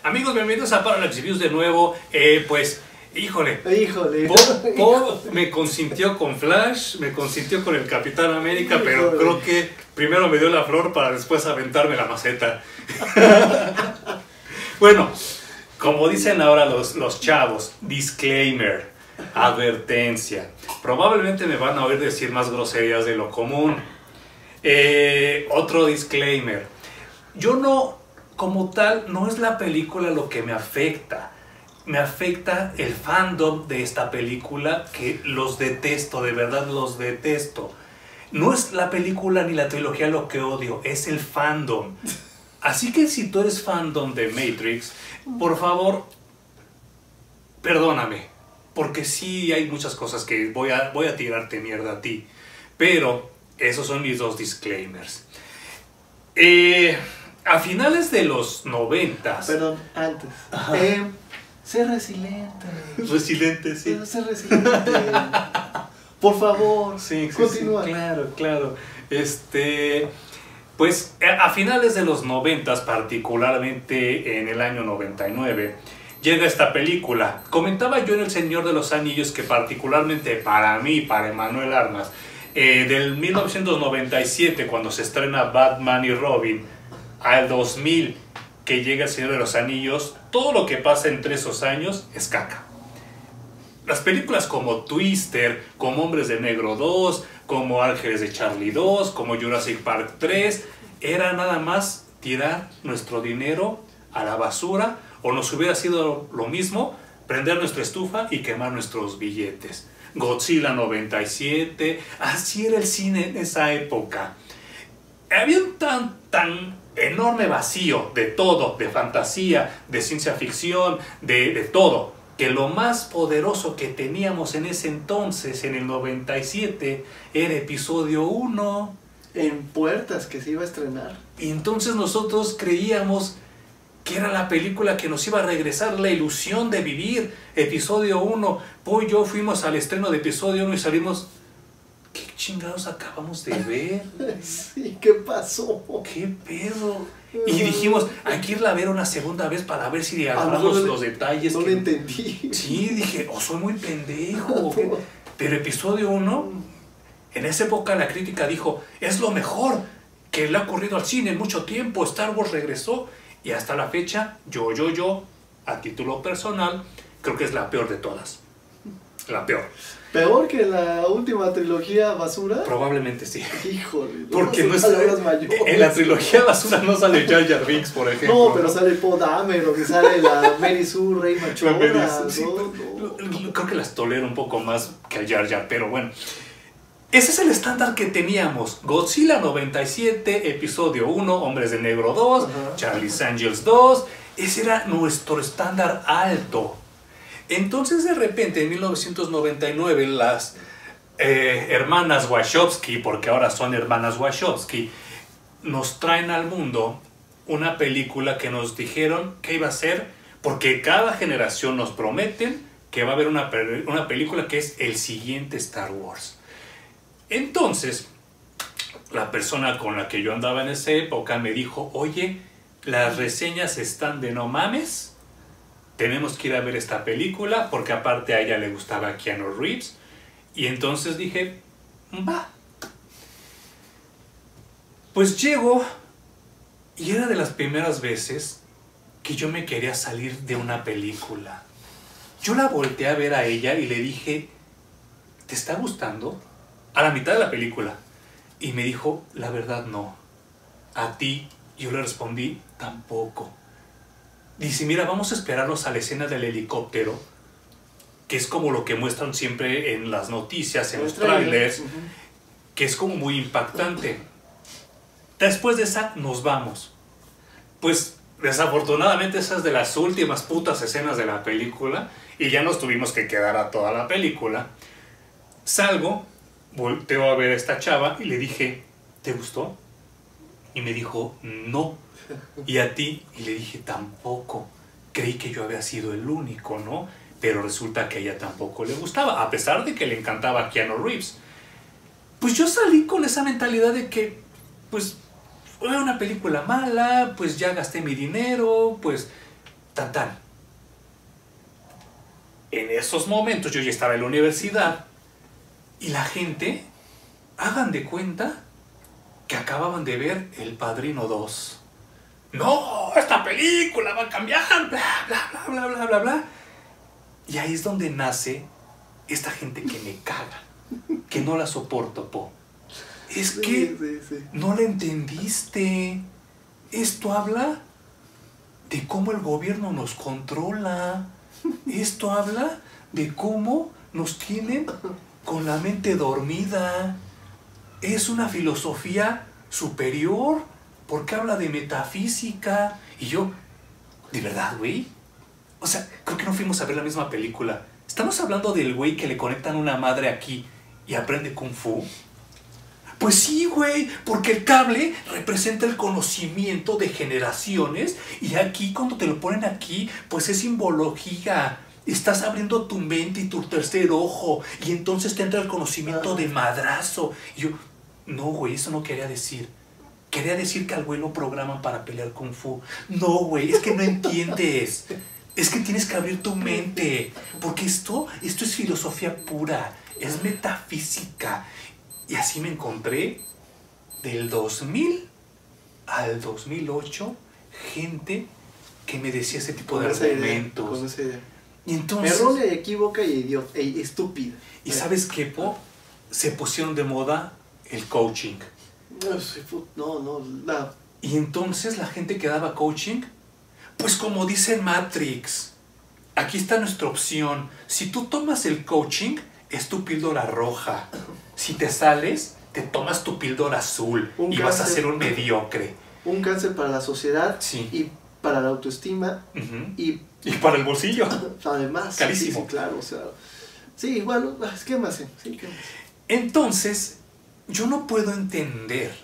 Amigos, bienvenidos a Parallax Reviews de nuevo. Pues, híjole. Bob me consintió con Flash, me consintió con el Capitán América, pero creo que primero me dio la flor para después aventarme la maceta. Bueno, como dicen ahora los chavos, disclaimer, advertencia. Probablemente me van a oír decir más groserías de lo común. Otro disclaimer. Yo no, como tal, no es la película lo que me afecta. Me afecta el fandom de esta película, que los detesto, de verdad los detesto. No es la película ni la trilogía lo que odio, es el fandom. Así que si tú eres fandom de Matrix, por favor, perdóname. Porque sí hay muchas cosas que voy a tirarte mierda a ti. Pero esos son mis dos disclaimers. A finales de los 90s... Perdón, antes. Sé resiliente. Resiliente, sí. Sé resiliente. Por favor, sí, continúa. Sí, claro. Pues a finales de los 90s, particularmente en el año 99, llega esta película. Comentaba yo en El Señor de los Anillos que particularmente para mí, para Emanuel Armas, del 1997, cuando se estrena Batman y Robin, al 2000 que llega El Señor de los Anillos, todo lo que pasa entre esos años es caca. Las películas como Twister, como Hombres de Negro 2, como Ángeles de Charlie 2, como Jurassic Park 3, era nada más tirar nuestro dinero a la basura, o nos hubiera sido lo mismo prender nuestra estufa y quemar nuestros billetes. Godzilla 97, así era el cine en esa época. Había un tan enorme vacío de todo, de fantasía, de ciencia ficción, de todo, que lo más poderoso que teníamos en ese entonces, en el 97, era Episodio 1. En puertas que se iba a estrenar. Y entonces nosotros creíamos que era la película que nos iba a regresar la ilusión de vivir Episodio 1. Pues yo fuimos al estreno de Episodio 1 y salimos... ¿Qué chingados acabamos de ver? Sí, ¿qué pasó? ¿Qué pedo? Y dijimos, hay que irla a ver una segunda vez para ver si agarramos los detalles. No lo entendí. Sí, dije, soy muy pendejo. Pero Episodio 1, en esa época la crítica dijo, es lo mejor que le ha ocurrido al cine en mucho tiempo. Star Wars regresó y hasta la fecha, yo, a título personal, creo que es la peor de todas. La peor. ¿Peor que la última trilogía basura? Probablemente sí. Híjole. Porque no en la trilogía basura no sale Jar Jar Binks, por ejemplo. No, pero sale Poe Dameron, o que sale la Mary Sue, Rey Machorra. Sí, creo que las tolero un poco más que a Jar Jar, pero bueno. Ese es el estándar que teníamos. Godzilla 97, Episodio 1, Hombres de Negro 2, Charlie's Angels 2. Ese era nuestro estándar alto. Entonces de repente en 1999 las hermanas Wachowski, porque ahora son hermanas Wachowski, nos traen al mundo una película que nos dijeron que iba a ser, porque cada generación nos prometen que va a haber una película que es el siguiente Star Wars. Entonces la persona con la que yo andaba en esa época me dijo, oye, las reseñas están de no mames, tenemos que ir a ver esta película, porque aparte a ella le gustaba Keanu Reeves. Y entonces dije, va. Pues llego, y era de las primeras veces que yo me quería salir de una película. Yo la volteé a ver a ella y le dije, ¿te está gustando? A la mitad de la película. Y me dijo, la verdad no. A ti, yo le respondí, tampoco. Dice, mira, vamos a esperarnos a la escena del helicóptero, que es como lo que muestran siempre en las noticias, en los trailers, que es como muy impactante. Después de esa, nos vamos. Pues, desafortunadamente, esa es de las últimas putas escenas de la película, y ya nos tuvimos que quedar a toda la película. Salgo, volteo a ver a esta chava, y le dije, ¿te gustó? Y me dijo, no. ¿Y a ti? Y le dije, tampoco. Creí que yo había sido el único, ¿no? Pero resulta que a ella tampoco le gustaba, a pesar de que le encantaba Keanu Reeves. Pues yo salí con esa mentalidad de que, pues, fue una película mala, pues ya gasté mi dinero, pues Tan tan. En esos momentos yo ya estaba en la universidad y la gente, hagan de cuenta que acababan de ver El Padrino 2. No, esta película va a cambiar, bla, bla, bla, bla, bla, bla, bla. Y ahí es donde nace esta gente que me caga, que no la soporto, po. Es que no la entendiste. Esto habla de cómo el gobierno nos controla. Esto habla de cómo nos tienen con la mente dormida. Es una filosofía superior porque habla de metafísica. Y yo, ¿de verdad, güey? O sea, creo que no fuimos a ver la misma película. ¿Estamos hablando del güey que le conectan una madre aquí y aprende Kung Fu? Pues sí, güey, porque el cable representa el conocimiento de generaciones y aquí, cuando te lo ponen aquí, pues es simbología. Estás abriendo tu mente y tu tercer ojo y entonces te entra el conocimiento de madrazo. Y yo, no, güey, eso no quería decir. Quería decir que al güey lo programan para pelear Kung Fu. No, güey, es que no entiendes. Es que tienes que abrir tu mente, porque esto es filosofía pura, es metafísica. Y así me encontré del 2000 al 2008 gente que me decía ese tipo de argumentos. Con esa idea. Y entonces, errónea, equívoca y idiota, estúpida. ¿Y sabes qué, po? Se pusieron de moda el coaching. No. Y entonces la gente que daba coaching, pues como dice Matrix, aquí está nuestra opción. Si tú tomas el coaching, es tu píldora roja. Si te sales, te tomas tu píldora azul y vas a ser un mediocre. Un cáncer para la sociedad, sí, y para la autoestima, y para el bolsillo. Además. Carísimo. Sí, claro, o sea. Sí, bueno, ¿qué más? Sí, ¿qué más? Entonces, yo no puedo entender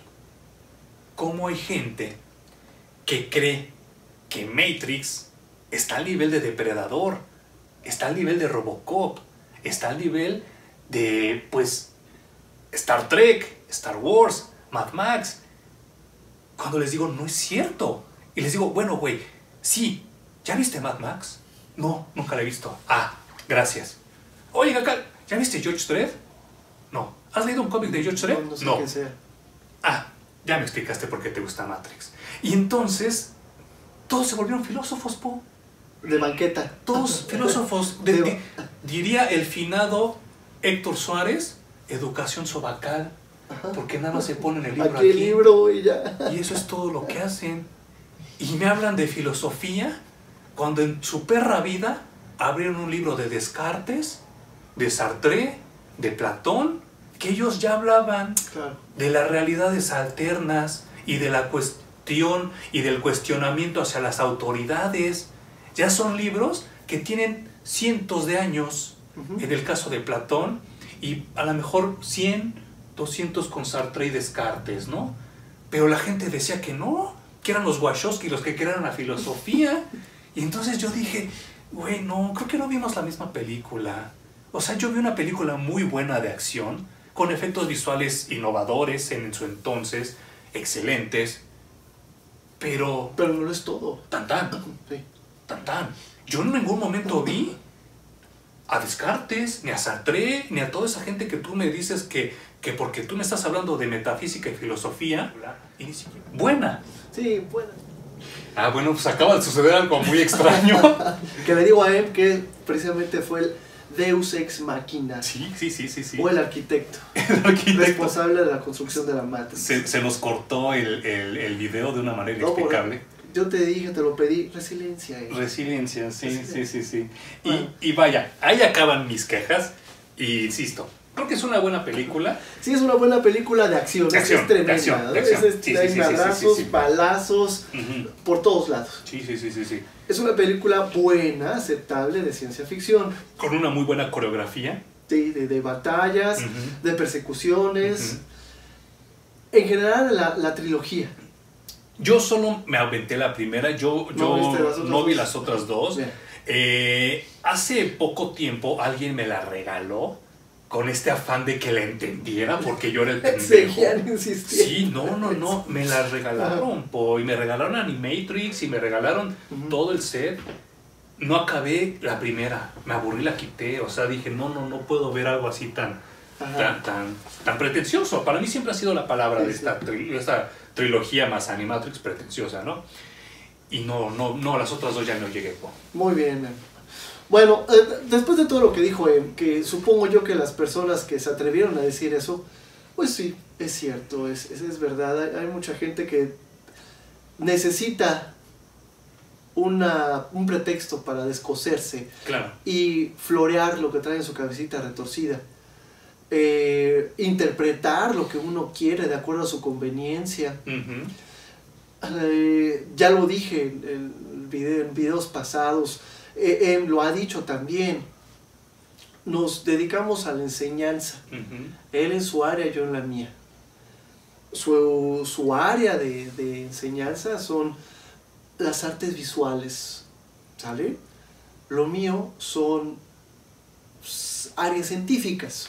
cómo hay gente que cree que Matrix está al nivel de Depredador, está al nivel de Robocop, está al nivel de, pues, Star Trek, Star Wars, Mad Max. Cuando les digo, no es cierto. Y les digo, bueno, güey, sí, ¿ya viste Mad Max? No, nunca la he visto. Ah, gracias. Oye, acá, ¿ya viste George Dredd? No. ¿Has leído un cómic de George Dredd? No sé quién sea. Ah, ya me explicaste por qué te gusta Matrix. Y entonces, todos se volvieron filósofos, po. De banqueta. Todos filósofos. Diría el finado Héctor Suárez, educación sobacal. Porque nada más se ponen el libro aquí. El libro y ya. Y eso es todo lo que hacen. Y me hablan de filosofía cuando en su perra vida abrieron un libro de Descartes, de Sartre, de Platón, que ellos ya hablaban de las realidades alternas y de la cuestión y del cuestionamiento hacia las autoridades. Ya son libros que tienen cientos de años, en el caso de Platón, y a lo mejor 100, 200 con Sartre y Descartes, ¿no? Pero la gente decía que no, que eran los Wachowski los que crearon la filosofía. Y entonces yo dije, güey, no, creo que no vimos la misma película. O sea, yo vi una película muy buena de acción, con efectos visuales innovadores en su entonces, excelentes, pero... Pero no es todo. Tan. Sí. Tan. Yo en ningún momento vi a Descartes, ni a Sartre, ni a toda esa gente que tú me dices que porque tú me estás hablando de metafísica y filosofía, y ni siquiera... Buena. Sí, buena. Ah, bueno, pues acaba de suceder algo muy extraño. Que le digo a él que precisamente fue el Deus Ex Machina. Sí. O el arquitecto. Responsable de la construcción de la Matrix. Se nos cortó el video de una manera inexplicable. Yo te dije, te lo pedí, resiliencia. Resiliencia, sí. Bueno. Y vaya, ahí acaban mis quejas. Y insisto, creo que es una buena película. Sí, es una buena película de acción. Es tremenda. De acción. Hay madrazos, balazos, por todos lados. Sí. Es una película buena, aceptable, de ciencia ficción. Con una muy buena coreografía. Sí, de batallas, de persecuciones. En general, la trilogía. Yo solo me aventé la primera, yo no vi las otras dos. Hace poco tiempo alguien me la regaló con este afán de que la entendiera porque yo era el pendejo. Seguían insistiendo. Sí, no, me la regalaron, y me regalaron Animatrix y me regalaron todo el set. No acabé la primera, me aburrí, la quité, o sea, dije, no puedo ver algo así tan pretencioso. Para mí siempre ha sido la palabra de esta trilogía más Animatrix pretenciosa, ¿no? Y no, las otras dos ya no llegué. Muy bien. Bueno, después de todo lo que dijo que supongo yo que las personas que se atrevieron a decir eso, pues sí, es cierto, es verdad. Hay mucha gente que necesita un pretexto para descoserse, claro, y florear lo que trae en su cabecita retorcida. Interpretar lo que uno quiere de acuerdo a su conveniencia. Ya lo dije en videos pasados, lo ha dicho también. Nos dedicamos a la enseñanza, él en su área, yo en la mía. Su área de enseñanza son las artes visuales, ¿sale? Lo mío son áreas científicas.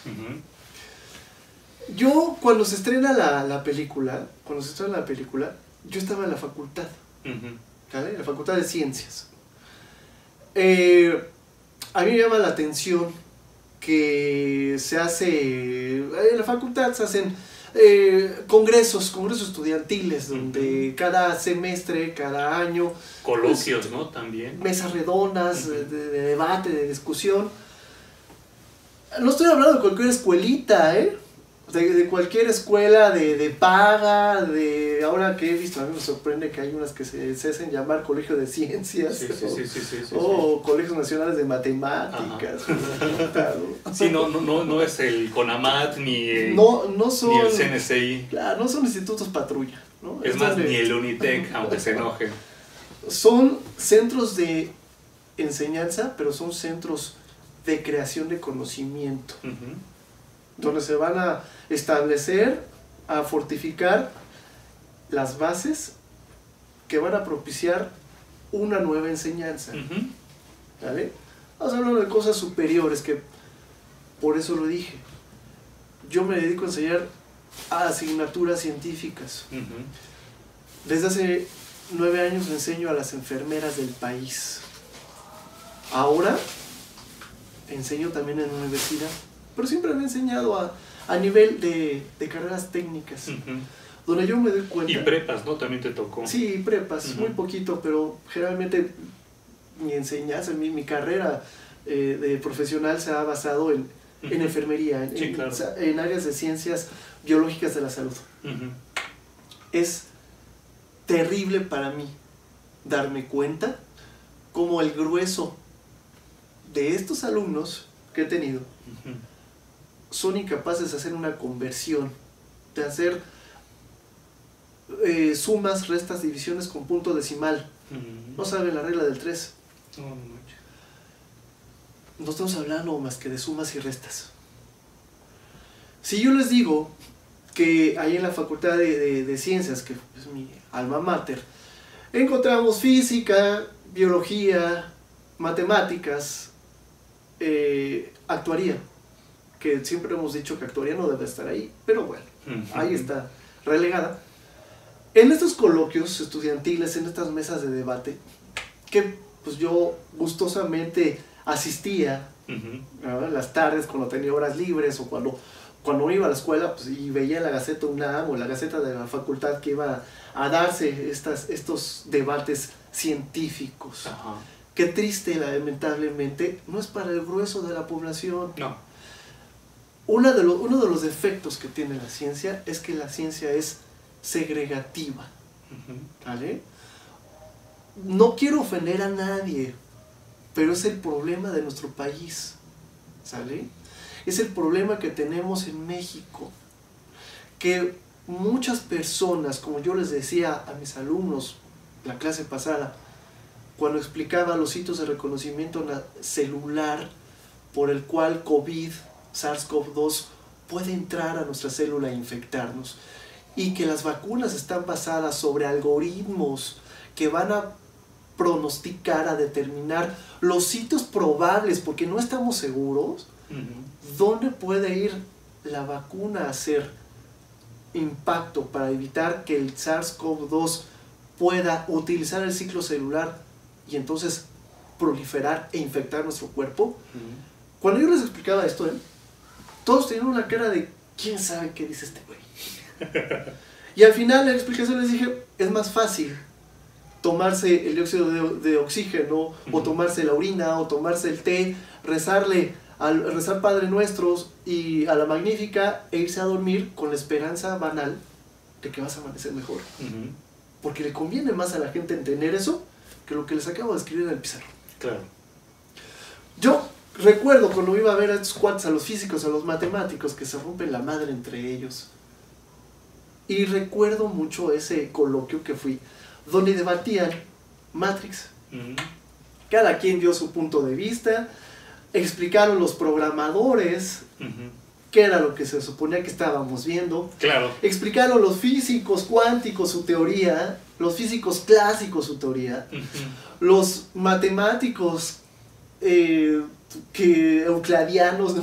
Yo, cuando se estrena la película, yo estaba en la facultad, ¿vale? En la facultad de ciencias. A mí me llama la atención que se hace, en la facultad se hacen congresos estudiantiles, donde cada semestre, cada año, coloquios, ¿no? También mesas redondas, de debate, de discusión. No estoy hablando de cualquier escuelita, de cualquier escuela de paga, ahora que he visto, a mí me sorprende que hay unas que se hacen llamar colegio de ciencias, o colegios nacionales de matemáticas. Sí, no es el CONAMAT ni el CNCI. Claro, no son institutos patrulla, ¿no? Es más, ni el UNITEC, aunque se enojen. Son centros de enseñanza, pero son centros de creación de conocimiento, donde se van a establecer, a fortificar las bases que van a propiciar una nueva enseñanza. ¿Vale? Vamos a hablar de cosas superiores, que por eso lo dije. Yo me dedico a enseñar a asignaturas científicas. Desde hace 9 años le enseño a las enfermeras del país. Ahora enseño también en la universidad, pero siempre me he enseñado a nivel de carreras técnicas, donde yo me doy cuenta. Y prepas, ¿no? También te tocó. Sí, prepas, muy poquito, pero generalmente mi enseñanza, mi carrera de profesional se ha basado en enfermería, en áreas de ciencias biológicas de la salud. Es terrible para mí darme cuenta cómo el grueso de estos alumnos que he tenido son incapaces de hacer una conversión, de hacer sumas, restas, divisiones con punto decimal. No saben la regla del 3. No estamos hablando más que de sumas y restas. Si yo les digo que ahí en la Facultad de Ciencias, que es mi alma mater, encontramos física, biología, matemáticas, actuaría, que siempre hemos dicho que actuaría no debe estar ahí, pero bueno, ahí está relegada. En estos coloquios estudiantiles, en estas mesas de debate, que pues yo gustosamente asistía, ¿no? En las tardes cuando tenía horas libres, o cuando iba a la escuela, pues, y veía la Gaceta UNAM o la Gaceta de la facultad, que iba a darse estos debates científicos. Qué triste, lamentablemente, no es para el grueso de la población. No. Uno de los defectos que tiene la ciencia es que la ciencia es segregativa. ¿Vale? No quiero ofender a nadie, pero es el problema de nuestro país. ¿Sale? Es el problema que tenemos en México. Que muchas personas, como yo les decía a mis alumnos la clase pasada, cuando explicaba los hitos de reconocimiento celular por el cual COVID, SARS-CoV-2 puede entrar a nuestra célula e infectarnos, y que las vacunas están basadas sobre algoritmos que van a pronosticar, a determinar los hitos probables, porque no estamos seguros, ¿Dónde puede ir la vacuna a hacer impacto para evitar que el SARS-CoV-2 pueda utilizar el ciclo celular y entonces proliferar e infectar nuestro cuerpo? Cuando yo les explicaba esto, todos tenían una cara de ¿quién sabe qué dice este güey? Y al final la explicación les dije, es más fácil tomarse el dióxido de oxígeno, o tomarse la orina, o tomarse el té, rezar Padre Nuestros y a la Magnífica e irse a dormir con la esperanza banal de que vas a amanecer mejor. Porque le conviene más a la gente entender eso que lo que les acabo de escribir en el pizarrón. Claro. Yo recuerdo cuando iba a ver a estos cuates, a los físicos, a los matemáticos, que se rompen la madre entre ellos. Y recuerdo mucho ese coloquio que fui, donde debatían Matrix. Cada quien dio su punto de vista, explicaron los programadores qué era lo que se suponía que estábamos viendo. Claro. Explicaron los físicos cuánticos su teoría, los físicos clásicos su teoría, los matemáticos euclidianos,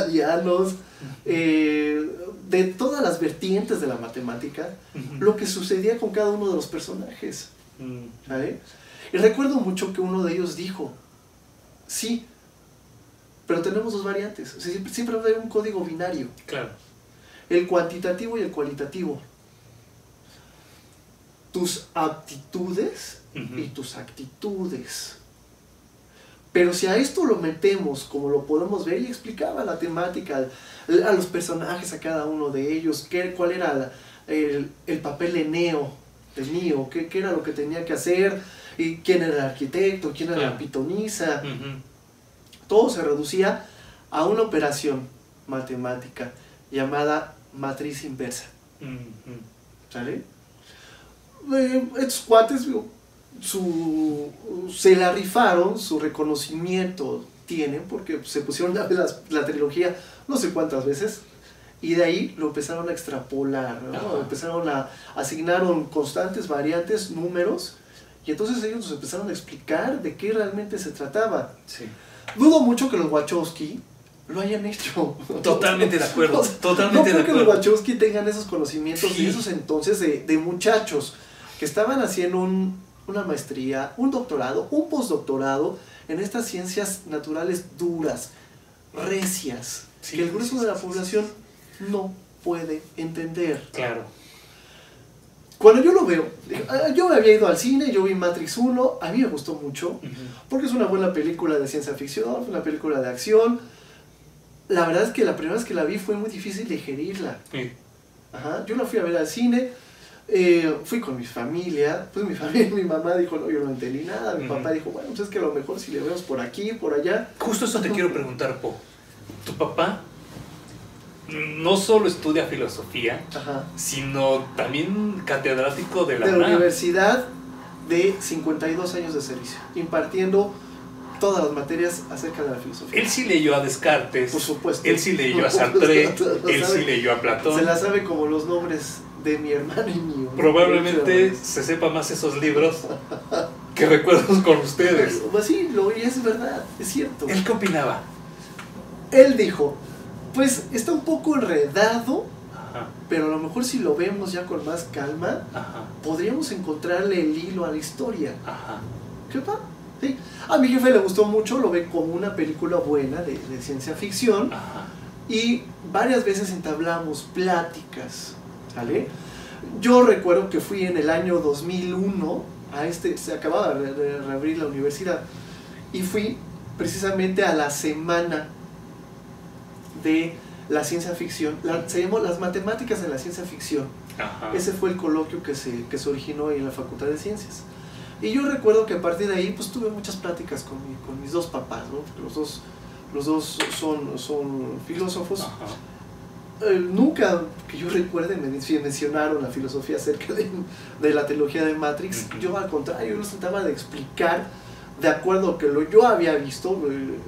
de todas las vertientes de la matemática, lo que sucedía con cada uno de los personajes. ¿Vale? Y recuerdo mucho que uno de ellos dijo, sí, pero tenemos dos variantes, o sea, siempre va a haber un código binario. Claro. El cuantitativo y el cualitativo. Tus aptitudes y tus actitudes. Pero si a esto lo metemos, como lo podemos ver, y explicaba la temática, a los personajes, a cada uno de ellos, cuál era el papel de Neo, qué era lo que tenía que hacer, y quién era el arquitecto, quién era la pitonisa. Todo se reducía a una operación matemática llamada matriz inversa. ¿Sale? Estos cuates se la rifaron, su reconocimiento tienen, porque se pusieron a ver la trilogía no sé cuántas veces, y de ahí lo empezaron a extrapolar, ¿no? Asignaron constantes, variantes, números, y entonces ellos nos empezaron a explicar de qué realmente se trataba. Sí. Dudo mucho que los Wachowski lo hayan hecho. Totalmente de acuerdo. No creo que los Wachowski tengan esos conocimientos de esos entonces de muchachos que estaban haciendo una maestría, un doctorado, un postdoctorado en estas ciencias naturales duras, recias, que el grueso de la población no puede entender. Claro. Cuando yo lo veo, yo me había ido al cine, yo vi Matrix 1, a mí me gustó mucho, porque es una buena película de ciencia ficción, una película de acción. La verdad es que la primera vez que la vi fue muy difícil digerirla. Yo la fui a ver al cine, fui con mi familia, pues mi mamá dijo, no, yo no entendí nada, mi papá dijo, bueno, pues es que a lo mejor si le vemos por aquí, por allá. Justo eso te quiero preguntar, Po. ¿Tu papá no solo estudia filosofía, sino también catedrático de la universidad de 52 años de servicio, impartiendo todas las materias acerca de la filosofía? Él sí leyó a Descartes, por supuesto. Él sí leyó a Sartre, él sí leyó a Platón. Se la sabe como los nombres de mi hermano y mío. Probablemente se sepa más esos libros que recuerdos con ustedes. Pues sí, es verdad, es cierto. ¿Él qué opinaba? Él dijo, pues está un poco enredado, pero a lo mejor si lo vemos ya con más calma, podríamos encontrarle el hilo a la historia. ¿Qué pasa? Sí. A mi jefe le gustó mucho, lo ve como una película buena de ciencia ficción, y varias veces entablamos pláticas, ¿vale? Yo recuerdo que fui en el año 2001, se acababa de reabrir la universidad, y fui precisamente a la semana de la ciencia ficción, se llamó Las Matemáticas en la Ciencia Ficción. Ese fue el coloquio que se originó ahí en la Facultad de Ciencias. Y yo recuerdo que a partir de ahí pues tuve muchas pláticas con mis dos papás, ¿no? Los dos son filósofos. Nunca que yo recuerde me mencionaron la filosofía acerca de la trilogía de Matrix. Yo al contrario, yo los trataba de explicar de acuerdo a que yo había visto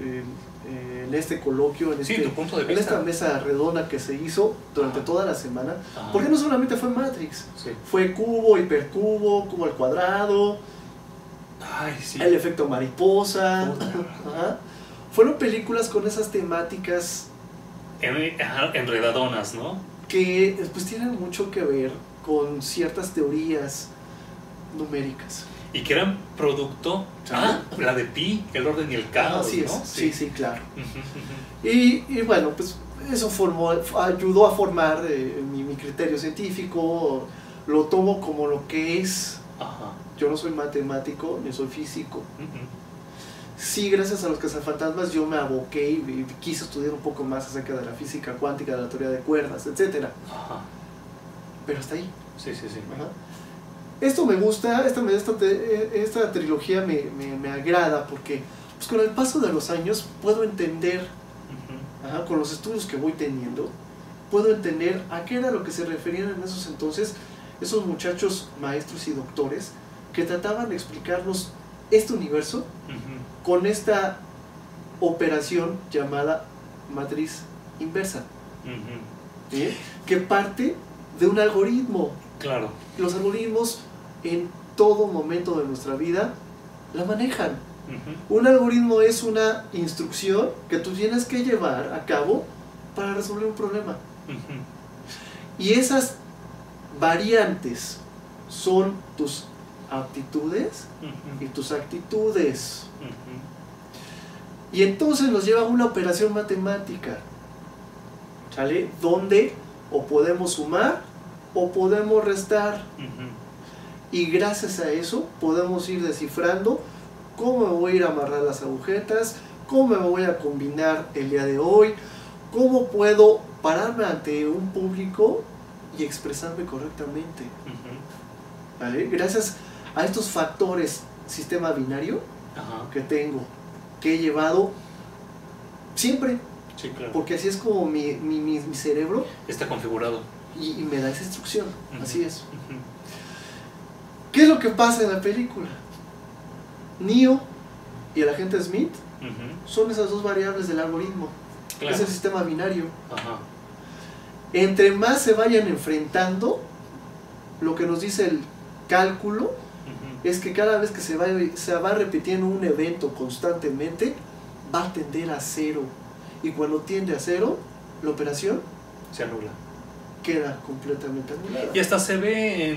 en este coloquio, tu punto de vista, en esta mesa redonda que se hizo durante toda la semana. Porque no solamente fue Matrix, fue cubo, hipercubo, cubo al cuadrado, el efecto mariposa. fueron películas con esas temáticas enredadonas, ¿no? que pues tienen mucho que ver con ciertas teorías numéricas. Y que eran producto, la de Pi, el orden y el caos, Así es, ¿no? sí, claro. Y bueno, pues eso ayudó a formar mi criterio científico, lo tomo como lo que es. Ajá. Yo no soy matemático, ni soy físico. Sí, gracias a los cazafantasmas yo me aboqué y quise estudiar un poco más acerca de la física cuántica, de la teoría de cuerdas, etc. Ajá. Pero hasta ahí. Sí. Ajá. Esto me gusta, esta trilogía me agrada porque pues, con el paso de los años puedo entender, con los estudios que voy teniendo, puedo entender a qué era lo que se referían en esos entonces esos muchachos maestros y doctores que trataban de explicarnos este universo con esta operación llamada matriz inversa, ¿sí? Que parte de un algoritmo. Claro. Los algoritmos en todo momento de nuestra vida la manejan. Un algoritmo es una instrucción que tú tienes que llevar a cabo para resolver un problema. Y esas variantes son tus aptitudes y tus actitudes. Y entonces nos lleva a una operación matemática, ¿sale? Donde o podemos sumar o podemos restar. Y gracias a eso podemos ir descifrando cómo me voy a ir a amarrar las agujetas, cómo me voy a combinar el día de hoy, cómo puedo pararme ante un público y expresarme correctamente. ¿Vale? Gracias a estos factores sistema binario que tengo, que he llevado siempre. Sí, claro. Porque así es como mi cerebro está configurado. Y me da esa instrucción. Así es. ¿Qué es lo que pasa en la película? Neo y el agente Smith son esas dos variables del algoritmo. Claro. Es el sistema binario. Entre más se vayan enfrentando, lo que nos dice el cálculo es que cada vez que se va repitiendo un evento constantemente, va a tender a cero. Y cuando tiende a cero, la operación se anula. Queda completamente anulada. Y hasta se ve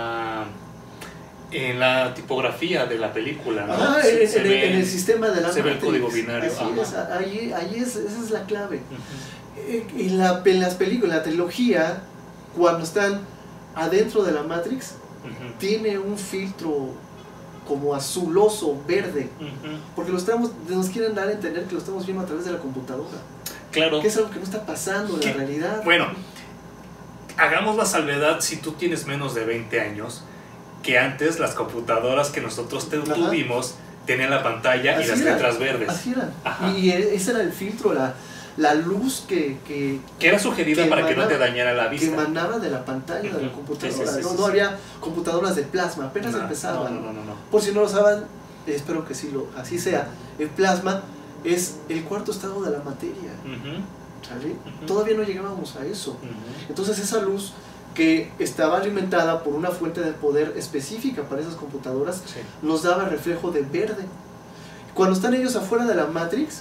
en la tipografía de la película, ¿no? En el sistema de la se ve el código binario. Ahí esa es la clave. En las películas, en la trilogía, cuando están adentro de la Matrix, tiene un filtro como azuloso, verde, porque nos quieren dar a entender que lo estamos viendo a través de la computadora. Claro. Que es algo que no está pasando en la realidad. Bueno, hagamos la salvedad si tú tienes menos de 20 años, que antes las computadoras que nosotros tuvimos tenían la pantalla así y las letras verdes. Así eran. Y ese era el filtro, la luz que era sugerida para que no te dañara la vista. Que emanaba de la pantalla de la computadora. No había computadoras de plasma, apenas empezaban. No. Por si no lo saben, espero que así sea. El plasma es el cuarto estado de la materia. ¿Sale? Todavía no llegábamos a eso. Entonces esa luz que estaba alimentada por una fuente de poder específica para esas computadoras nos daba reflejo de verde. Cuando están ellos afuera de la Matrix,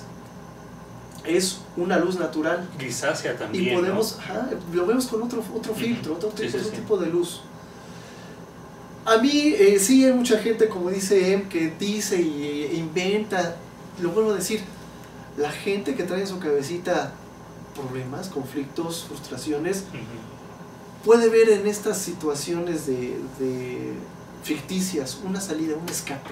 es una luz natural. Grisácea también. Y podemos, lo vemos con otro filtro, otro tipo de luz. A mí, sí hay mucha gente, como dice Em, que dice e inventa. Lo vuelvo a decir, la gente que trae en su cabecita problemas, conflictos, frustraciones, puede ver en estas situaciones de ficticias una salida, un escape.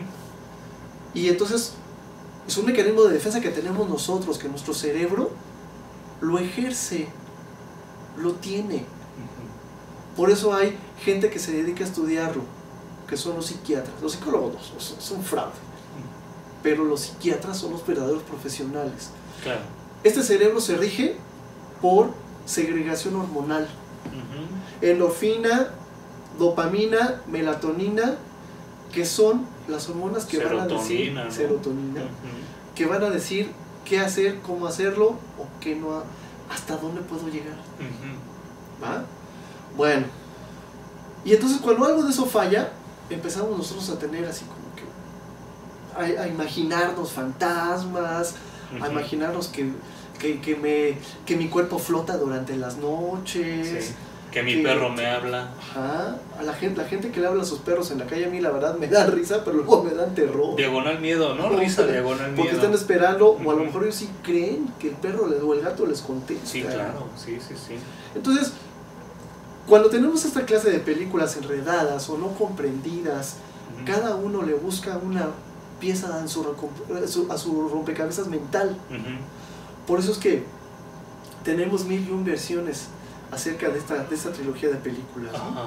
Y entonces es un mecanismo de defensa que tenemos nosotros, que nuestro cerebro lo ejerce, lo tiene. Por eso hay gente que se dedica a estudiarlo, que son los psiquiatras. Los psicólogos son fraude, pero los psiquiatras son los verdaderos profesionales. Claro. Este cerebro se rige por segregación hormonal. Endorfina, dopamina, melatonina, que son las hormonas que van a decir serotonina, que van a decir qué hacer, cómo hacerlo o qué no, hasta dónde puedo llegar. ¿Va? Bueno, y entonces cuando algo de eso falla, empezamos nosotros a tener así como que a imaginarnos fantasmas, a imaginarnos que mi cuerpo flota durante las noches. Sí. Que mi perro me habla. Ajá. A la gente que le habla a sus perros en la calle, a mí la verdad me da risa, pero luego me dan terror. Diagonal miedo, ¿no? Risa, diagonal miedo. Porque están esperando, o a lo mejor ellos sí creen que el perro o el gato les contesta. Sí, claro, sí. Entonces, cuando tenemos esta clase de películas enredadas o no comprendidas, cada uno le busca una pieza a su rompecabezas mental. Por eso es que tenemos 1001 versiones acerca de esta trilogía de películas, ¿no?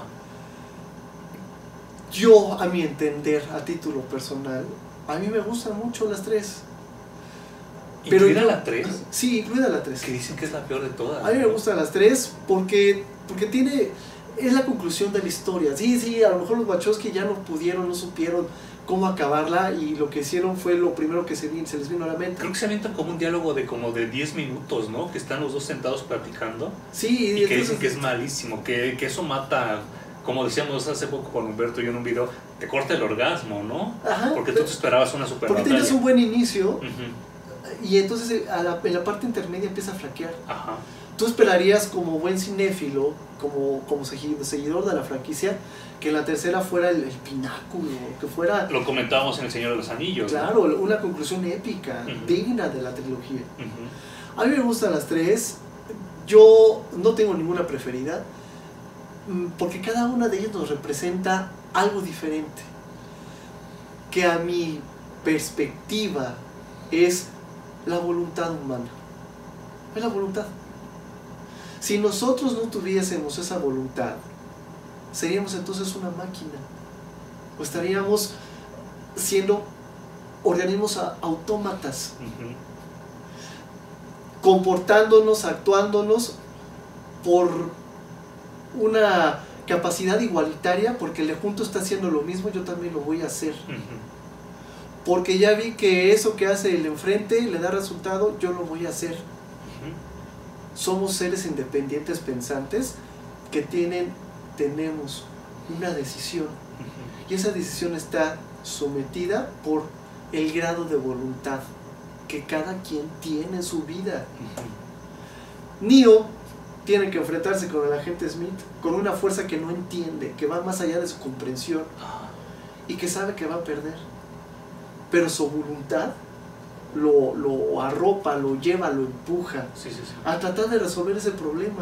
Yo, a mi entender, a título personal, a mí me gustan mucho las 3. ¿Incluida la 3? Sí, incluida la 3. Que dicen que es la peor de todas. A mí me gustan las 3 porque es la conclusión de la historia. Sí, a lo mejor los Wachowski ya no supieron cómo acabarla, y lo que hicieron fue lo primero que se les vino a la mente. Creo que se avientan como un diálogo de como de 10 minutos, ¿no? Que están los dos sentados platicando. Sí, y que dicen que es malísimo, que eso mata, como decíamos hace poco con Humberto y yo en un video, te corta el orgasmo, ¿no? Ajá, porque tú te esperabas una super porque batalla. tienes un buen inicio, y entonces en la parte intermedia empieza a flaquear. Ajá. Tú esperarías, como buen cinéfilo, como seguidor de la franquicia, que la tercera fuera el pináculo, que fuera... Lo comentábamos en El Señor de los Anillos. Claro, ¿no? Una conclusión épica, digna de la trilogía. A mí me gustan las 3, yo no tengo ninguna preferida, porque cada una de ellas nos representa algo diferente, que a mi perspectiva es la voluntad humana. Es la voluntad. Si nosotros no tuviésemos esa voluntad, seríamos entonces una máquina, o estaríamos siendo organismos autómatas, comportándonos, actuándonos por una capacidad igualitaria, porque el de junto está haciendo lo mismo, yo también lo voy a hacer. Porque ya vi que eso que hace el enfrente le da resultado, yo lo voy a hacer. Somos seres independientes pensantes que tenemos una decisión, y esa decisión está sometida por el grado de voluntad que cada quien tiene en su vida. Neo tiene que enfrentarse con el agente Smith con una fuerza que no entiende, que va más allá de su comprensión y que sabe que va a perder, pero su voluntad lo arropa, lo lleva, lo empuja a tratar de resolver ese problema.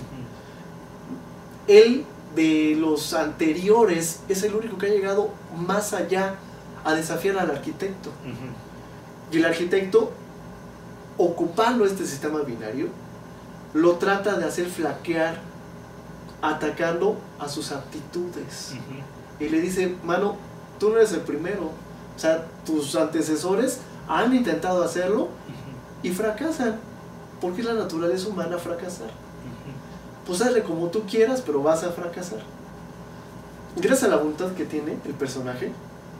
Él, de los anteriores, es el único que ha llegado más allá a desafiar al arquitecto. Y el arquitecto, ocupando este sistema binario, lo trata de hacer flaquear, atacando a sus aptitudes. Y le dice: mano, tú no eres el primero, o sea, tus antecesores han intentado hacerlo y fracasan, porque es la naturaleza humana fracasar. Pues hazle como tú quieras, pero vas a fracasar. Gracias a la voluntad que tiene el personaje,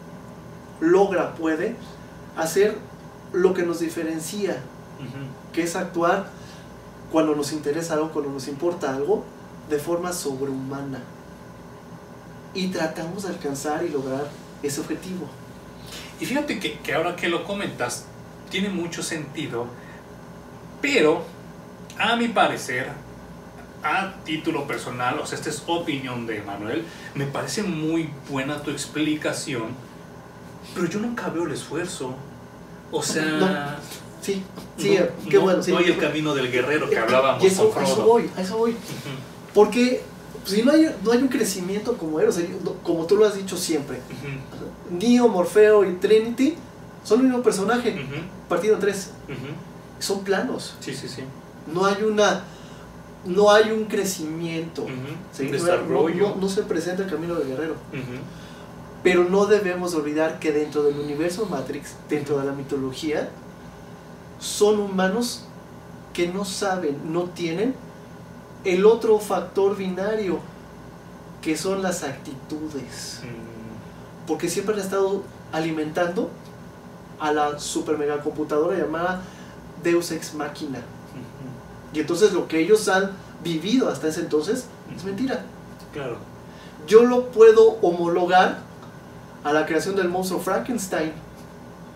puede hacer lo que nos diferencia, que es actuar cuando nos interesa algo, cuando nos importa algo, de forma sobrehumana, y tratamos de alcanzar y lograr ese objetivo. Y fíjate que ahora que lo comentas, tiene mucho sentido, pero a mi parecer, a título personal, o sea, esta es opinión de Manuel, me parece muy buena tu explicación, pero yo nunca veo el esfuerzo. O sea... No. Sí, qué bueno. Sí. No hay el camino del guerrero que hablábamos con Frodo. A eso voy. Porque si no hay un crecimiento como él, o sea, como tú lo has dicho siempre, Neo, Morfeo y Trinity son el mismo personaje, partido en 3. Son planos. Sí. No hay un crecimiento, un desarrollo. No se presenta el camino del guerrero. Pero no debemos olvidar que dentro del universo Matrix, dentro de la mitología, son humanos que no saben, no tienen el otro factor binario, que son las actitudes. Porque siempre han estado alimentando a la super mega computadora llamada Deus Ex Machina. Y entonces lo que ellos han vivido hasta ese entonces es mentira. Claro. Yo lo puedo homologar a la creación del monstruo Frankenstein.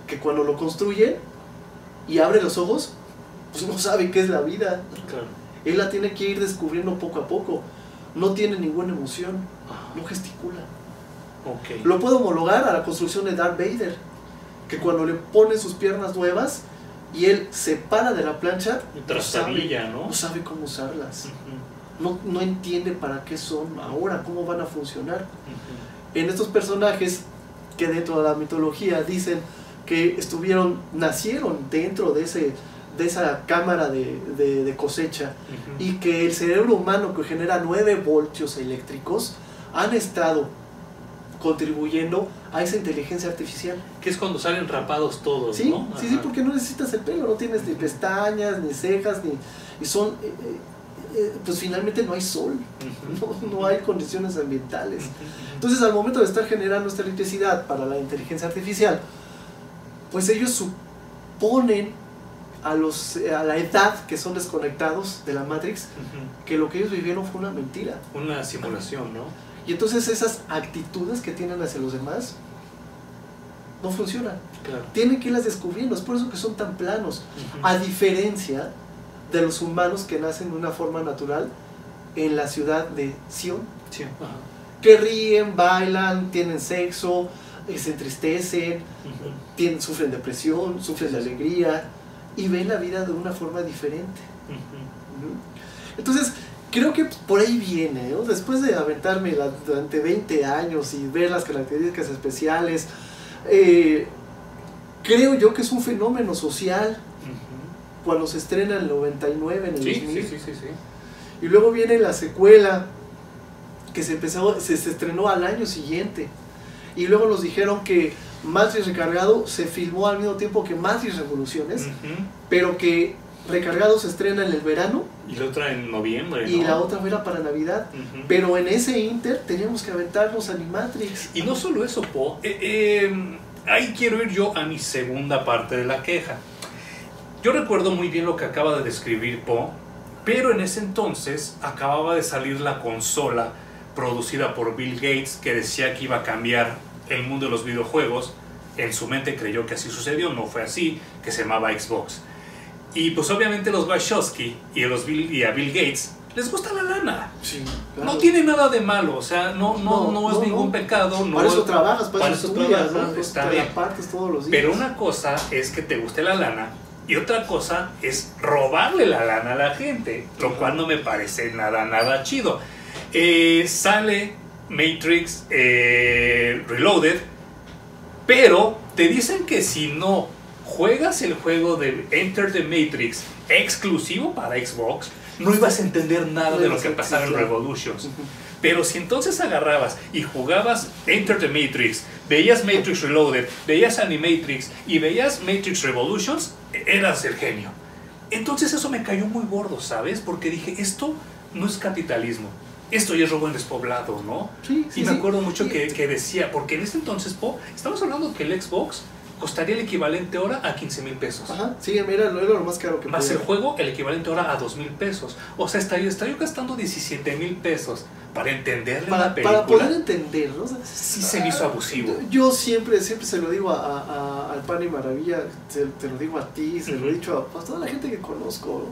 que cuando lo construyen y abre los ojos, pues no sabe qué es la vida. Claro. Él la tiene que ir descubriendo poco a poco. No tiene ninguna emoción, no gesticula. Okay. Lo puedo homologar a la construcción de Darth Vader, que cuando le ponen sus piernas nuevas y él se para de la plancha, no sabe cómo usarlas. No entiende para qué son ahora, cómo van a funcionar. En estos personajes que dentro de la mitología dicen que nacieron dentro de esa cámara de cosecha, y que el cerebro humano, que genera 9 voltios eléctricos, han estado contribuyendo a esa inteligencia artificial. Que es cuando salen rapados todos, ¿sí? ¿no? Sí, porque no necesitas el pelo, no tienes ni pestañas, ni cejas, y son... pues finalmente no hay sol, no hay condiciones ambientales. Entonces, al momento de estar generando esta electricidad para la inteligencia artificial, pues ellos suponen a la edad que son desconectados de la Matrix, que lo que ellos vivieron fue una mentira, una simulación, ¿no? Y entonces esas actitudes que tienen hacia los demás no funcionan. Claro. Tienen que irlas descubriendo. Es por eso que son tan planos, a diferencia de los humanos que nacen de una forma natural en la ciudad de Sion, que ríen, bailan, tienen sexo, se entristecen, sufren depresión, sufren de alegría, y ven la vida de una forma diferente. Entonces, creo que por ahí viene, ¿no? Después de aventarme durante 20 años y ver las características especiales, creo yo que es un fenómeno social. Cuando se estrena en el 99, en el 2000. Sí. Y luego viene la secuela, que se estrenó al año siguiente. Y luego nos dijeron que Matrix Recargado se filmó al mismo tiempo que Matrix Revoluciones, pero que Recargado se estrena en el verano. Y la otra en noviembre, y la otra era para Navidad. Pero en ese inter teníamos que aventarnos a Animatrix. Y no solo eso, Po. Ahí quiero ir yo a mi segunda parte de la queja. Yo recuerdo muy bien lo que acaba de describir Po, pero en ese entonces acababa de salir la consola producida por Bill Gates, que decía que iba a cambiar el mundo de los videojuegos. En su mente creyó que así sucedió, no fue así, que se llamaba Xbox. Y pues obviamente los Wachowski y a Bill Gates les gusta la lana. Sí, claro. No tiene nada de malo, o sea, no es ningún pecado. Para eso trabajas, para eso estudias, trabajas, ¿no? está bien. Partes todos los días. Pero una cosa es que te guste la lana y otra cosa es robarle la lana a la gente, lo cual no me parece nada chido. Sale Matrix Reloaded, pero te dicen que si no juegas el juego de Enter the Matrix exclusivo para Xbox, no ibas a entender nada de lo que pasaba en Revolutions. Pero si entonces agarrabas y jugabas Enter the Matrix, veías Matrix Reloaded, veías Animatrix y veías Matrix Revolutions, eras el genio. Entonces eso me cayó muy gordo, ¿sabes? Porque dije, esto no es capitalismo, esto ya es robo en despoblado, ¿no? Sí, y me acuerdo mucho que decía, porque en ese entonces, Po, estamos hablando que el Xbox costaría el equivalente ahora a 15,000 pesos. Ajá, sí, era lo más caro que más podía. el juego, el equivalente ahora a 2,000 pesos. O sea, estaría yo gastando 17,000 pesos para entenderle la película. Para poder entender, ¿no? O sea, sí se me hizo abusivo. Yo siempre se lo digo al Pan y Maravilla, te lo digo a ti, se lo he dicho a toda la gente que conozco,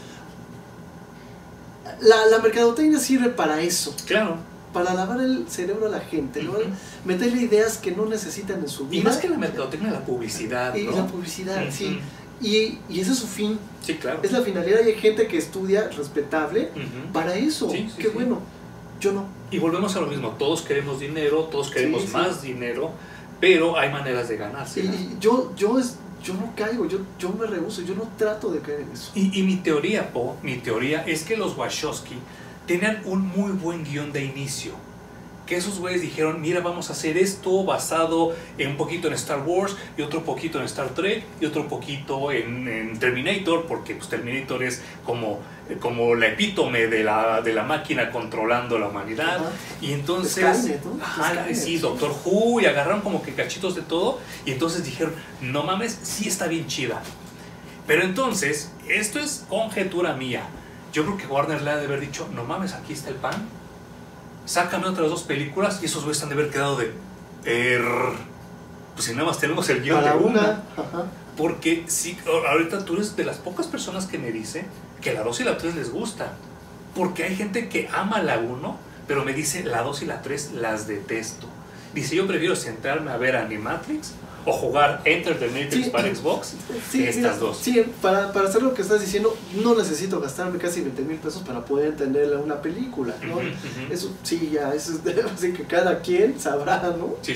¿no? La mercadotecnia sirve para eso. Claro. Para lavar el cerebro a la gente, ¿no? Meterle ideas que no necesitan en su vida. Y más que la mercadotecnia, la publicidad, y ¿no? la publicidad, sí. Y ese es su fin. Sí, claro. Es la finalidad, y hay gente que estudia respetable para eso. Qué bueno. Yo no. Y volvemos a lo mismo, todos queremos dinero, todos queremos más dinero, pero hay maneras de ganarse. Y yo no caigo, yo me rehúso, yo no trato de caer en eso. Y mi teoría, Po, es que los Wachowski tenían un muy buen guión de inicio. Que esos güeyes dijeron, mira, vamos a hacer esto basado en un poquito en Star Wars, y otro poquito en Star Trek, y otro poquito en Terminator, porque pues Terminator es como la epítome de la máquina controlando la humanidad. Y entonces, Skynet, ¿no? Sí, Doctor Who, y agarraron como que cachitos de todo, y entonces dijeron, no mames, sí está bien chida. Pero entonces, esto es conjetura mía. Yo creo que Warner le ha de haber dicho, no mames, aquí está el pan, sácame otras 2 películas, y esos güeyes han de haber quedado de... pues si nada más tenemos el guión Para de una. Ajá. Porque sí, ahorita tú eres de las pocas personas que me dice que la 2 y la 3 les gusta. Porque hay gente que ama la 1, pero me dice la 2 y la 3 las detesto. Dice, yo prefiero sentarme a ver Animatrix o jugar Enter the Matrix para Xbox que estas dos. Sí, para hacer lo que estás diciendo, no necesito gastarme casi 20,000 pesos para poder entenderle una película, ¿no? Eso sí, ya, eso es así que cada quien sabrá, ¿no? Sí.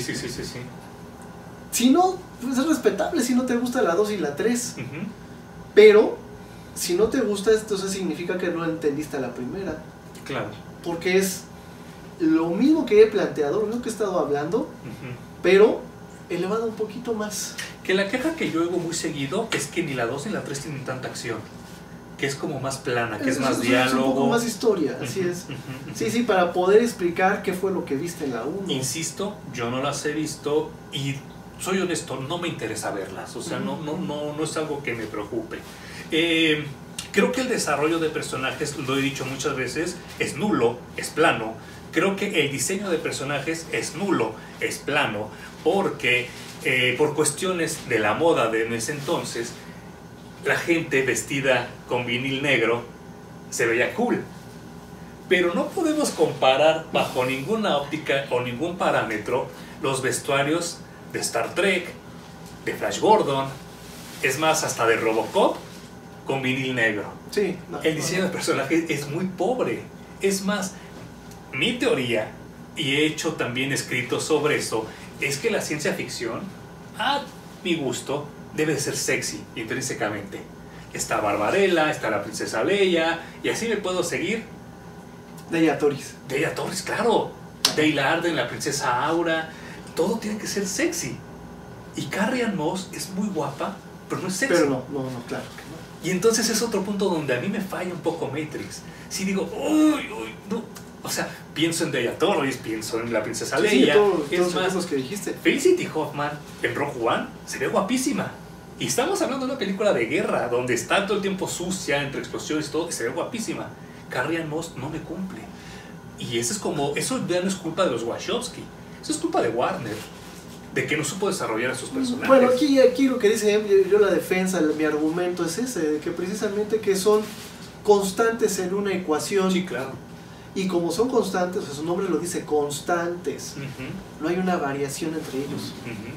Si no, pues es respetable si no te gusta la 2 y la 3. Pero, si no te gusta, entonces significa que no entendiste la primera. Claro. Porque es lo mismo que he planteado, lo mismo que he estado hablando, pero elevado un poquito más. Que la queja que yo oigo muy seguido es que ni la 2 ni la 3 tienen tanta acción. Que es como más plana, que es más diálogo. Es un poco más historia, así es. Sí, para poder explicar qué fue lo que viste en la 1. Insisto, yo no las he visto y soy honesto, no me interesa verlas. O sea, no es algo que me preocupe. Creo que el desarrollo de personajes, lo he dicho muchas veces, es nulo, es plano. Creo que el diseño de personajes es nulo, es plano, porque por cuestiones de la moda de ese entonces, la gente vestida con vinil negro se veía cool. Pero no podemos comparar bajo ninguna óptica o ningún parámetro los vestuarios de Star Trek, de Flash Gordon, es más, hasta de Robocop con vinil negro. Sí, el diseño de personajes es muy pobre. Es más, mi teoría, y he hecho también escritos sobre eso, es que la ciencia ficción, a mi gusto, debe ser sexy, intrínsecamente. Está Barbarella, está la princesa Leia, y así me puedo seguir. Deia Torres, claro. Dayla Arden, la princesa Aura, todo tiene que ser sexy. Y Carrie Ann Moss es muy guapa, pero no es sexy. Pero no, claro que no. Y entonces es otro punto donde a mí me falla un poco Matrix. Si digo, uy, no. O sea, pienso en Deia Torres, pienso en la princesa Leia. Todos los que dijiste. Felicity Hoffman en Rogue One se ve guapísima. Y estamos hablando de una película de guerra, donde está todo el tiempo sucia, entre explosiones y todo, y se ve guapísima. Carrie Ann Moss no me cumple. Y eso ya no es culpa de los Wachowski, eso es culpa de Warner, de que no supo desarrollar a sus personajes. Bueno, aquí lo que dice yo la defensa, mi argumento es ese, de que precisamente que son constantes en una ecuación. Sí, claro. Y como son constantes, o sea, su nombre lo dice, constantes, no hay una variación entre ellos.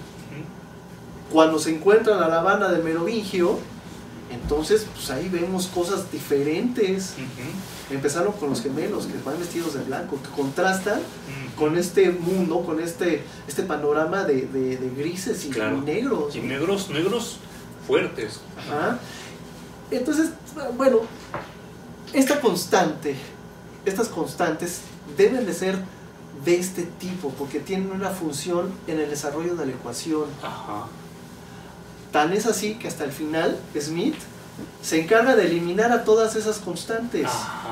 Cuando se encuentran a la banda de Merovingio, entonces pues ahí vemos cosas diferentes. Empezaron con los gemelos que van vestidos de blanco, que contrastan con este mundo, con este panorama de grises y negros. Y negros fuertes. Ajá. Entonces, bueno, estas constantes deben de ser de este tipo, porque tienen una función en el desarrollo de la ecuación. Ajá. Tan es así que hasta el final Smith se encarga de eliminar a todas esas constantes.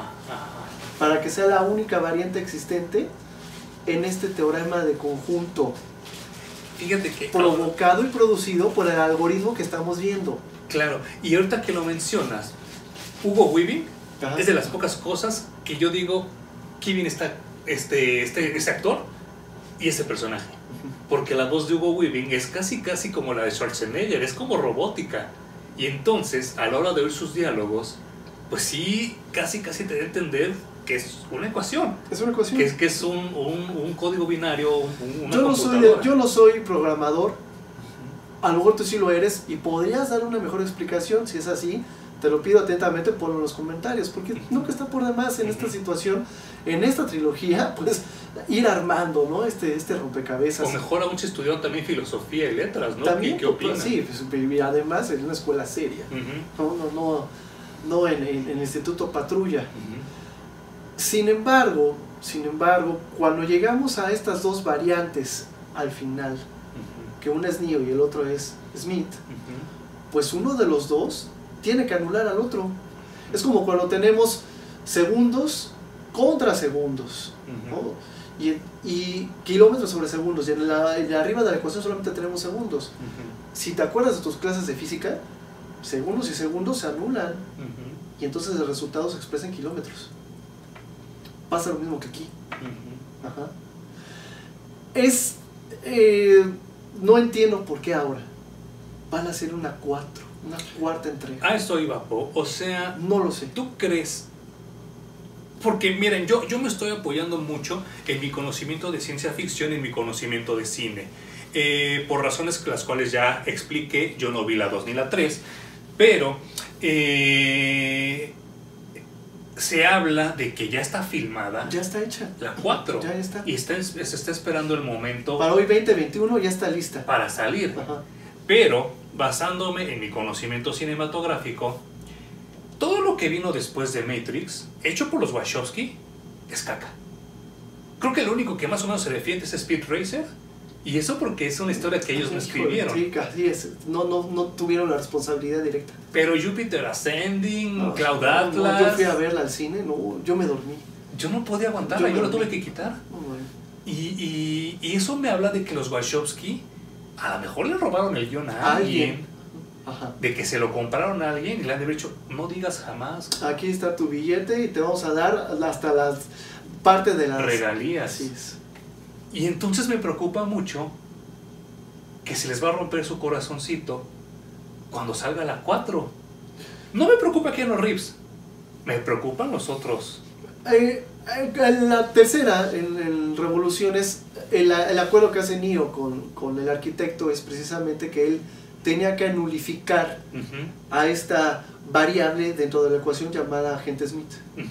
Para que sea la única variante existente en este teorema de conjunto. Fíjate que provocado y producido por el algoritmo que estamos viendo. Claro, y ahorita que lo mencionas, Hugo Weaving es de las pocas cosas que yo digo, qué bien está este actor y ese personaje. Porque la voz de Hugo Weaving es casi como la de Schwarzenegger, es como robótica. Y entonces, a la hora de oír sus diálogos, pues sí, casi te da a entender que es una ecuación. Es una ecuación. Que es un código binario, una computadora. Yo no soy programador, a lo mejor tú sí lo eres, y podrías dar una mejor explicación. Si es así, te lo pido atentamente, ponlo en los comentarios, porque nunca está por demás en esta situación, en esta trilogía, pues ir armando, ¿no? este rompecabezas. O mejor aún si estudiaron también filosofía y letras, ¿no? También, ¿Qué opinan? Sí, y además en una escuela seria, no en el Instituto Patrulla. Sin embargo, cuando llegamos a estas dos variantes al final, que una es Neo y el otro es Smith, pues uno de los dos tiene que anular al otro. Es como cuando tenemos segundos contra segundos, ¿no? y kilómetros sobre segundos, y arriba de la ecuación solamente tenemos segundos. Si te acuerdas de tus clases de física, segundos y segundos se anulan, y entonces el resultado se expresa en kilómetros. Pasa lo mismo que aquí. Ajá. Es no entiendo por qué ahora van a hacer una cuarta entrega. A eso iba, Po. O sea, No lo sé. ¿tú crees? Porque miren, yo me estoy apoyando mucho en mi conocimiento de ciencia ficción y en mi conocimiento de cine. Por razones las cuales ya expliqué, yo no vi la 2 ni la 3, pero se habla de que ya está filmada. Ya está hecha. La 4. Ya está. Y se está esperando el momento Para hoy 2021 ya está lista. para salir. Ajá. Pero, basándome en mi conocimiento cinematográfico, todo lo que vino después de Matrix, hecho por los Wachowski, es caca. Creo que lo único que más o menos se defiende es Speed Racer. Y eso porque es una historia que ellos no escribieron. Sí, así es. No tuvieron la responsabilidad directa. Pero Jupiter Ascending, Cloud No, Atlas... yo fui a verla al cine, yo me dormí. Yo no podía aguantarla, yo la tuve que quitar. No, bueno. Y eso me habla de que los Wachowski a lo mejor le robaron el guión a alguien. Ajá. De que se lo compraron a alguien y le han de haber dicho, no digas jamás. Aquí está tu billete y te vamos a dar hasta las partes de las regalías. Así es. Y entonces me preocupa mucho que se les va a romper su corazoncito cuando salga la 4. No me preocupa Keanu Reeves, me preocupan los otros. En la tercera, en Revoluciones, el acuerdo que hace Neo con el arquitecto es precisamente que él tenía que nulificar a esta variable dentro de la ecuación llamada agente Smith.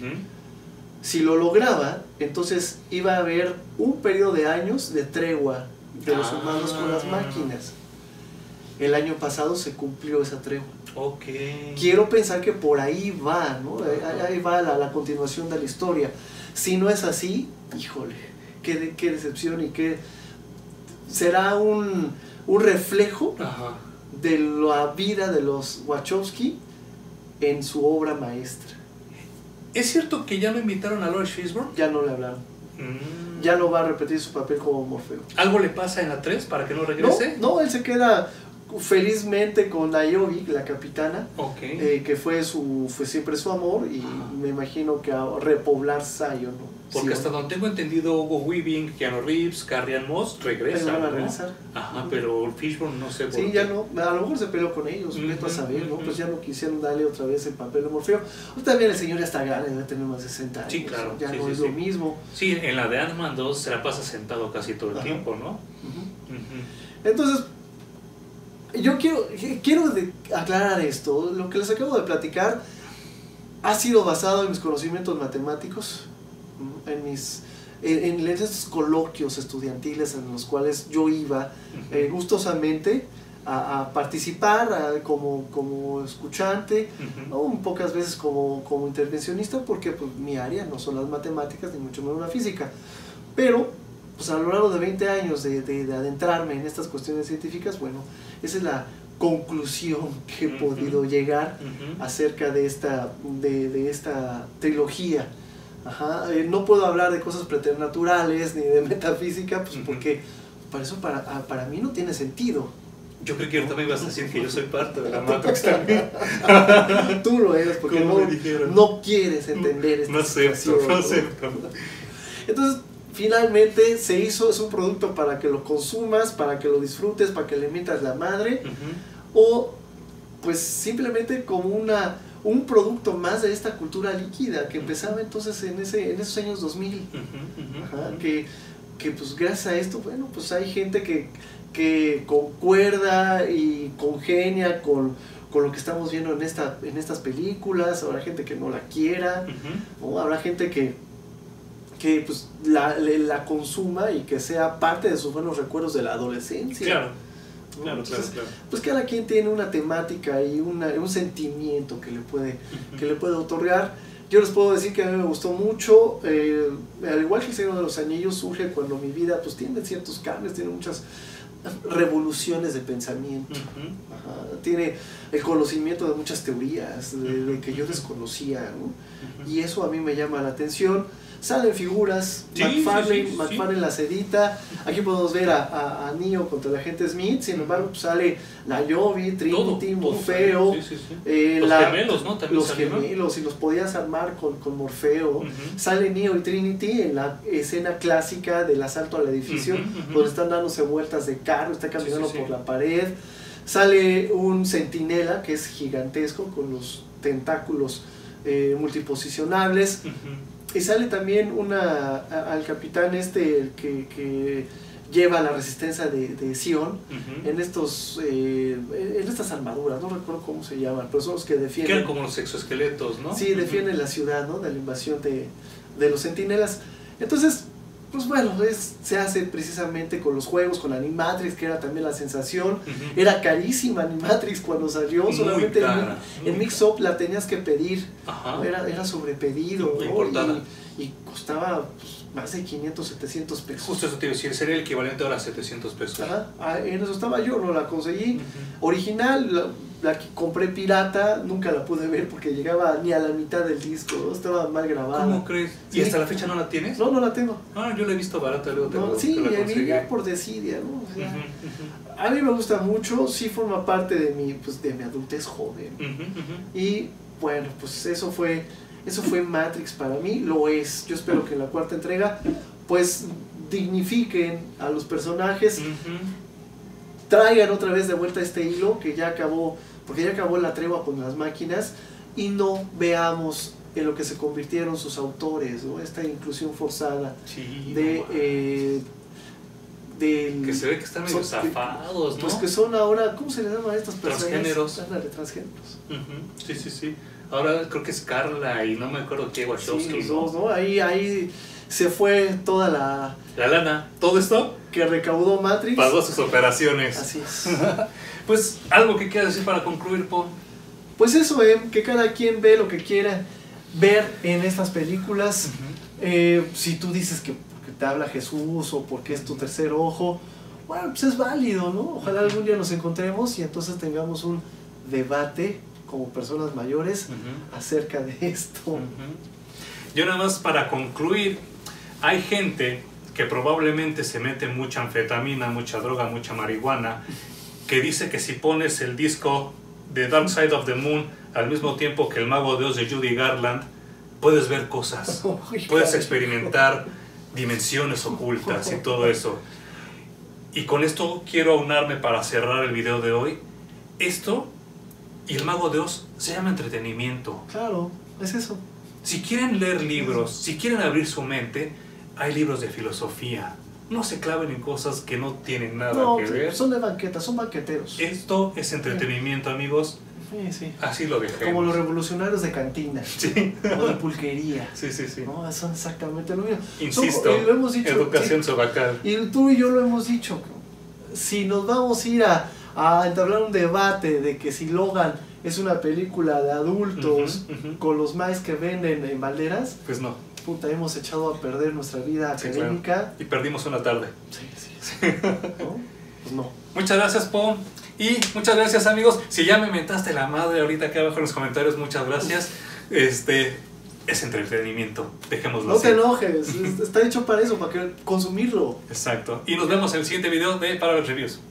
Si lo lograba, entonces iba a haber un periodo de años de tregua de los humanos con las máquinas. El año pasado se cumplió esa tregua. Okay. Quiero pensar que por ahí va, ¿no? Ahí va la continuación de la historia. Si no es así, híjole, qué decepción y qué... Será un reflejo de la vida de los Wachowski en su obra maestra. ¿Es cierto que ya lo invitaron a Lawrence Fishburne? Ya no le hablaron. Ya no va a repetir su papel como Morfeo. ¿Algo le pasa en la 3 para que no regrese? No, él se queda felizmente con Niobe, la capitana, que fue siempre su amor, y me imagino que a repoblar Zion, ¿no? Porque hasta donde tengo entendido, Hugo Weaving, Keanu Reeves, Carrie Ann Moss regresan, van a ¿no? regresar. Ajá, pero Fishburne no sé por Sí, qué. ya no, a lo mejor se peleó con ellos, vete a saber, ¿no? Pues ya no quisieron darle otra vez el papel de Morfeo. También el señor ya está grande, debe tener más de 60 años. Sí, claro. Ya sí, no es lo mismo. Sí, en la de Ant-Man 2 se la pasa sentado casi todo el tiempo, ¿no? Entonces, yo quiero aclarar esto. Lo que les acabo de platicar ha sido basado en mis conocimientos matemáticos, en estos coloquios estudiantiles en los cuales yo iba gustosamente a participar como escuchante, ¿no? Pocas veces como intervencionista, porque pues, mi área no son las matemáticas ni mucho menos la física, pero pues, a lo largo de 20 años de adentrarme en estas cuestiones científicas, bueno, esa es la conclusión que he podido llegar acerca de esta trilogía. No puedo hablar de cosas preternaturales ni de metafísica, pues porque para eso para mí no tiene sentido. Yo creo que ahorita me ibas a decir que yo soy parte de la Matrix también. Tú lo eres porque no quieres entender esta situación. No acepto. Entonces, finalmente es un producto para que lo consumas, para que lo disfrutes, para que le metas la madre, o pues simplemente como un producto más de esta cultura líquida que empezaba entonces en esos años 2000. Que pues gracias a esto, bueno, pues hay gente que concuerda y congenia con lo que estamos viendo en estas películas. Habrá gente que no la quiera, ¿no? Habrá gente que pues la consuma y que sea parte de sus buenos recuerdos de la adolescencia. Claro. Claro. Pues cada quien tiene una temática y un sentimiento que le puede otorgar. Yo les puedo decir que a mí me gustó mucho, al igual que el Señor de los Anillos, surge cuando mi vida pues tiene ciertos cambios, tiene muchas revoluciones de pensamiento. Tiene el conocimiento de muchas teorías de que yo desconocía, ¿no? Y eso a mí me llama la atención. salen figuras, Sí, McFarlane las edita, aquí podemos ver a Neo contra el agente Smith, sin embargo pues sale la Jovi, Trinity, Morfeo, los gemelos, ¿no? También los gemelos, y los podías armar con Morfeo, sale Neo y Trinity en la escena clásica del asalto al edificio, donde están dándose vueltas de carro, está caminando por la pared, sale un centinela que es gigantesco con los tentáculos multiposicionables, y sale también al capitán que lleva la resistencia de Sion en estas armaduras, no recuerdo cómo se llaman, pero son los que defienden. Que eran como los exoesqueletos, ¿no? Sí, defienden la ciudad, ¿no? De la invasión de los centinelas. Entonces, pues bueno, se hace precisamente con los juegos, con Animatrix, que era también la sensación. Era carísima Animatrix cuando salió, solamente en Mix-Up la tenías que pedir, ¿no? Era sobrepedido, ¿no? Y costaba pues, más de 500, 700 pesos. Justo eso te iba a decir, sería el equivalente ahora a 700 pesos. En eso estaba yo, no la conseguí. Original, la que compré pirata, nunca la pude ver porque llegaba ni a la mitad del disco, ¿no? Estaba mal grabada. ¿Cómo crees? ¿Y hasta la fecha no la tienes? No, no la tengo. Yo la he visto barata, luego tengo sí, que la conseguí. por desidia, ¿no? O sea, a mí me gusta mucho, sí forma parte de mi adultez joven. Y bueno, pues eso fue Matrix para mí, lo es. Yo espero que en la cuarta entrega pues dignifiquen a los personajes, traigan otra vez de vuelta este hilo que ya acabó, porque ya acabó la tregua con las máquinas, y no veamos en lo que se convirtieron sus autores, ¿no? Esta inclusión forzada que se ve que están medio zafados, ¿no? Pues que son ahora, ¿cómo se les llama a estas personas? Transgéneros. Transgéneros. Sí. Ahora creo que es Carla y no me acuerdo qué, Wachowski. Sí, los dos, ¿no? Ahí se fue toda la lana. Todo esto que recaudó Matrix pagó sus operaciones. Así es. Pues algo que quieras decir para concluir, Po. Pues eso, que cada quien ve lo que quiera ver en estas películas. Si tú dices que porque te habla Jesús o porque es tu tercer ojo, bueno, pues es válido, ¿no? Ojalá algún día nos encontremos y entonces tengamos un debate como personas mayores acerca de esto. Yo nada más para concluir, hay gente que probablemente se mete mucha anfetamina, mucha droga, mucha marihuana, que dice que si pones el disco de Dark Side of the Moon al mismo tiempo que el Mago de Oz de Judy Garland, puedes ver cosas, puedes experimentar dimensiones ocultas y todo eso. Y con esto quiero aunarme para cerrar el video de hoy. Esto y el Mago de Oz se llama entretenimiento. Claro, es eso. Si quieren leer libros, si quieren abrir su mente, hay libros de filosofía. No se claven en cosas que no tienen nada que ver. Son de banqueta, son banqueteros. Esto es entretenimiento, amigos. Sí. Así lo dejemos. Como los revolucionarios de cantina. Sí. O de pulquería. Sí. No, son exactamente lo mismo. Insisto, lo hemos dicho, educación sobacal. Y tú y yo lo hemos dicho. Si nos vamos a ir a entablar un debate de que si Logan es una película de adultos con los maes que venden en balderas, pues no. Puta, hemos echado a perder nuestra vida académica. Claro. Y perdimos una tarde. Sí. ¿No? Pues no. Muchas gracias, Po. Y muchas gracias, amigos. Si ya me mentaste la madre ahorita acá abajo en los comentarios, muchas gracias. Es entretenimiento, dejémoslo así. No te enojes, está hecho para eso, para consumirlo. Exacto. Y nos vemos en el siguiente video de Para ver Reviews.